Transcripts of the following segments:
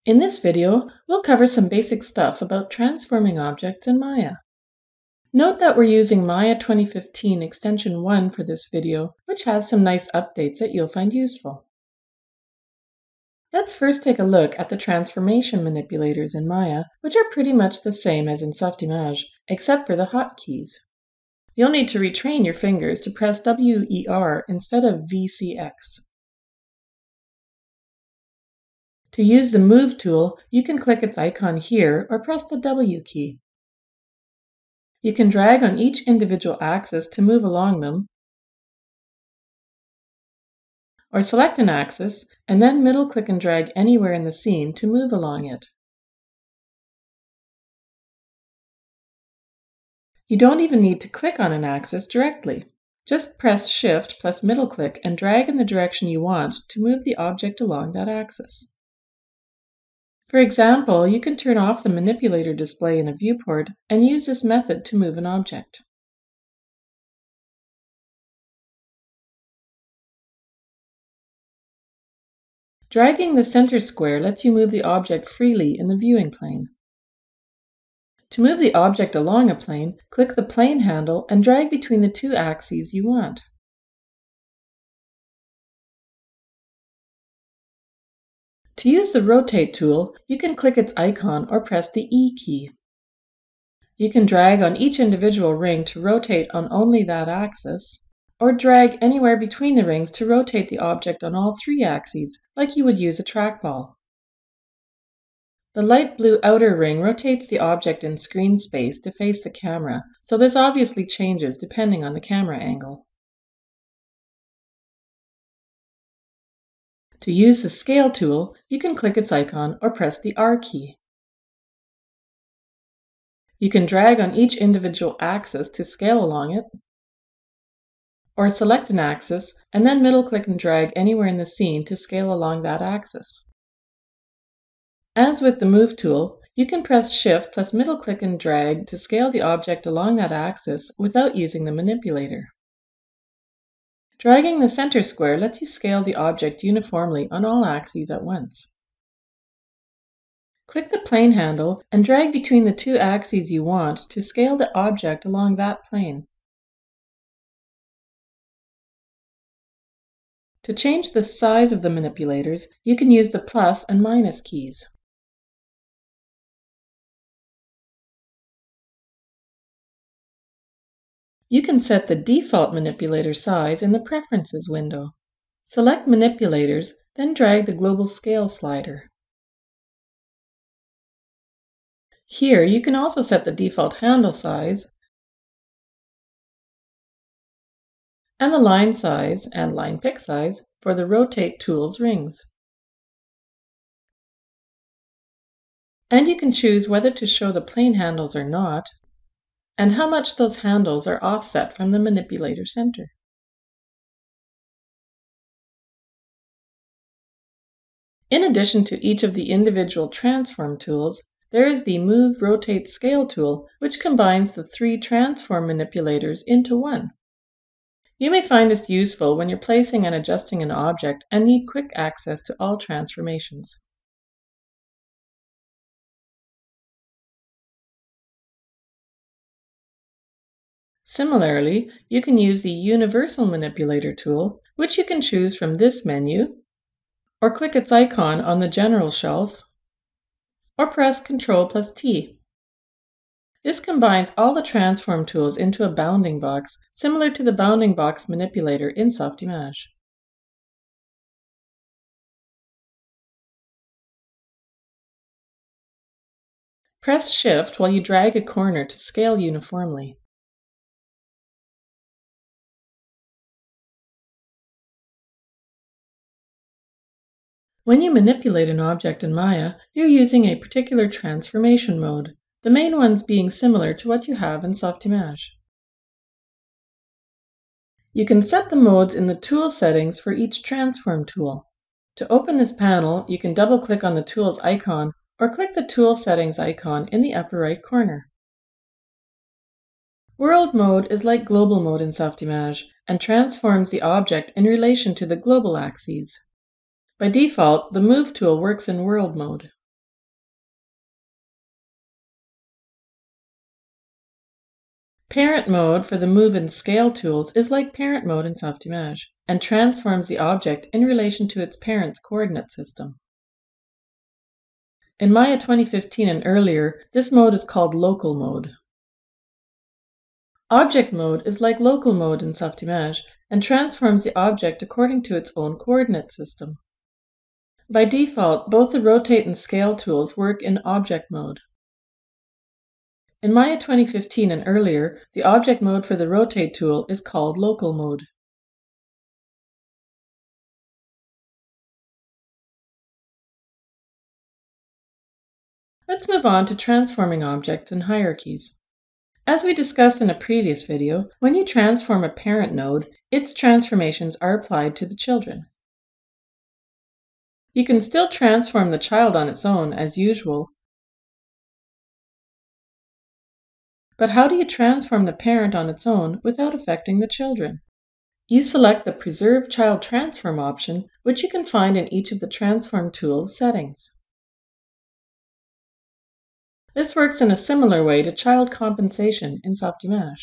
In this video, we'll cover some basic stuff about transforming objects in Maya. Note that we're using Maya 2015 Extension 1 for this video, which has some nice updates that you'll find useful. Let's first take a look at the transformation manipulators in Maya, which are pretty much the same as in Softimage, except for the hotkeys. You'll need to retrain your fingers to press WER instead of VCX. To use the Move tool, you can click its icon here or press the W key. You can drag on each individual axis to move along them, or select an axis and then middle-click and drag anywhere in the scene to move along it. You don't even need to click on an axis directly. Just press Shift plus middle-click and drag in the direction you want to move the object along that axis. For example, you can turn off the manipulator display in a viewport and use this method to move an object. Dragging the center square lets you move the object freely in the viewing plane. To move the object along a plane, click the plane handle and drag between the two axes you want. To use the Rotate tool, you can click its icon or press the E key. You can drag on each individual ring to rotate on only that axis, or drag anywhere between the rings to rotate the object on all three axes, like you would use a trackball. The light blue outer ring rotates the object in screen space to face the camera, so this obviously changes depending on the camera angle. To use the Scale tool, you can click its icon or press the R key. You can drag on each individual axis to scale along it, or select an axis and then middle-click and drag anywhere in the scene to scale along that axis. As with the Move tool, you can press Shift plus middle-click and drag to scale the object along that axis without using the manipulator. Dragging the center square lets you scale the object uniformly on all axes at once. Click the plane handle and drag between the two axes you want to scale the object along that plane. To change the size of the manipulators, you can use the plus and minus keys. You can set the default manipulator size in the Preferences window. Select Manipulators, then drag the Global Scale slider. Here you can also set the default handle size and the line size and line pick size for the Rotate tool's rings. And you can choose whether to show the plane handles or not, and how much those handles are offset from the manipulator center. In addition to each of the individual transform tools, there is the Move, Rotate, Scale tool, which combines the three transform manipulators into one. You may find this useful when you're placing and adjusting an object and need quick access to all transformations. Similarly, you can use the Universal Manipulator tool, which you can choose from this menu, or click its icon on the General shelf, or press Ctrl plus T. This combines all the transform tools into a bounding box, similar to the bounding box manipulator in Softimage. Press Shift while you drag a corner to scale uniformly. When you manipulate an object in Maya, you're using a particular transformation mode, the main ones being similar to what you have in Softimage. You can set the modes in the tool settings for each transform tool. To open this panel, you can double-click on the tool's icon or click the tool settings icon in the upper right corner. World mode is like global mode in Softimage and transforms the object in relation to the global axes. By default, the Move tool works in world mode. Parent mode for the Move and Scale tools is like parent mode in Softimage and transforms the object in relation to its parent's coordinate system. In Maya 2015 and earlier, this mode is called local mode. Object mode is like local mode in Softimage and transforms the object according to its own coordinate system. By default, both the Rotate and Scale tools work in object mode. In Maya 2015 and earlier, the object mode for the Rotate tool is called local mode. Let's move on to transforming objects in hierarchies. As we discussed in a previous video, when you transform a parent node, its transformations are applied to the children. You can still transform the child on its own as usual, but how do you transform the parent on its own without affecting the children? You select the Preserve Child Transform option, which you can find in each of the Transform tool's settings. This works in a similar way to child compensation in Softimage.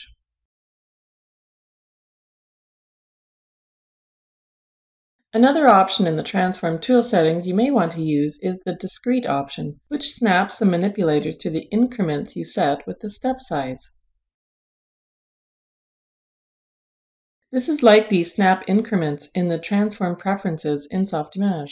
Another option in the Transform tool settings you may want to use is the Discrete option, which snaps the manipulators to the increments you set with the step size. This is like the snap increments in the Transform preferences in Softimage.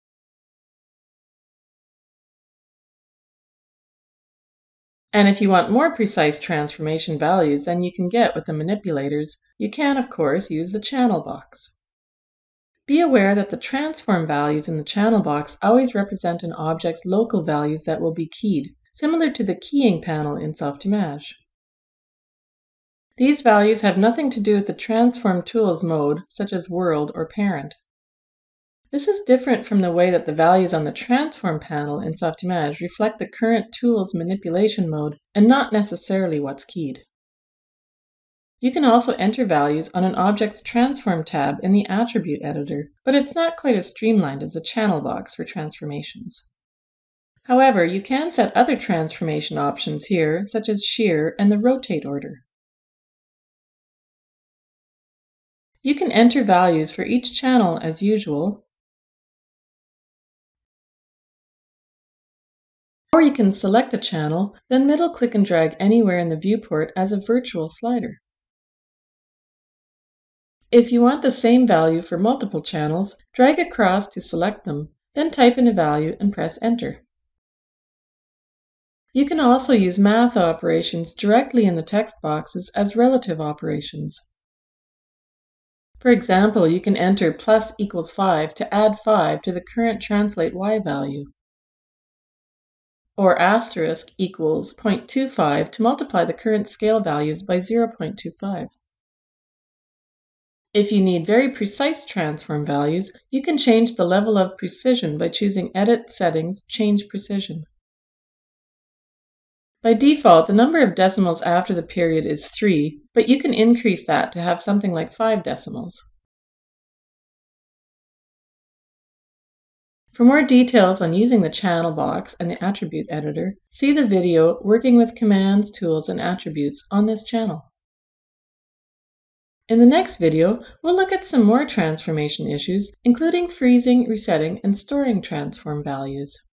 And if you want more precise transformation values than you can get with the manipulators, you can, of course, use the channel box. Be aware that the transform values in the channel box always represent an object's local values that will be keyed, similar to the keying panel in Softimage. These values have nothing to do with the transform tools mode, such as world or parent. This is different from the way that the values on the Transform panel in Softimage reflect the current tool's manipulation mode and not necessarily what's keyed. You can also enter values on an object's Transform tab in the Attribute Editor, but it's not quite as streamlined as the channel box for transformations. However, you can set other transformation options here, such as Shear and the Rotate order. You can enter values for each channel as usual, or you can select a channel, then middle-click and drag anywhere in the viewport as a virtual slider. If you want the same value for multiple channels, drag across to select them, then type in a value and press Enter. You can also use math operations directly in the text boxes as relative operations. For example, you can enter plus equals 5 to add 5 to the current translate y value, or asterisk equals 0.25 to multiply the current scale values by 0.25. If you need very precise transform values, you can change the level of precision by choosing Edit Settings, Change Precision. By default, the number of decimals after the period is 3, but you can increase that to have something like 5 decimals. For more details on using the channel box and the attribute editor, see the video Working with Commands, Tools, and Attributes on this channel. In the next video, we'll look at some more transformation issues, including freezing, resetting, and storing transform values.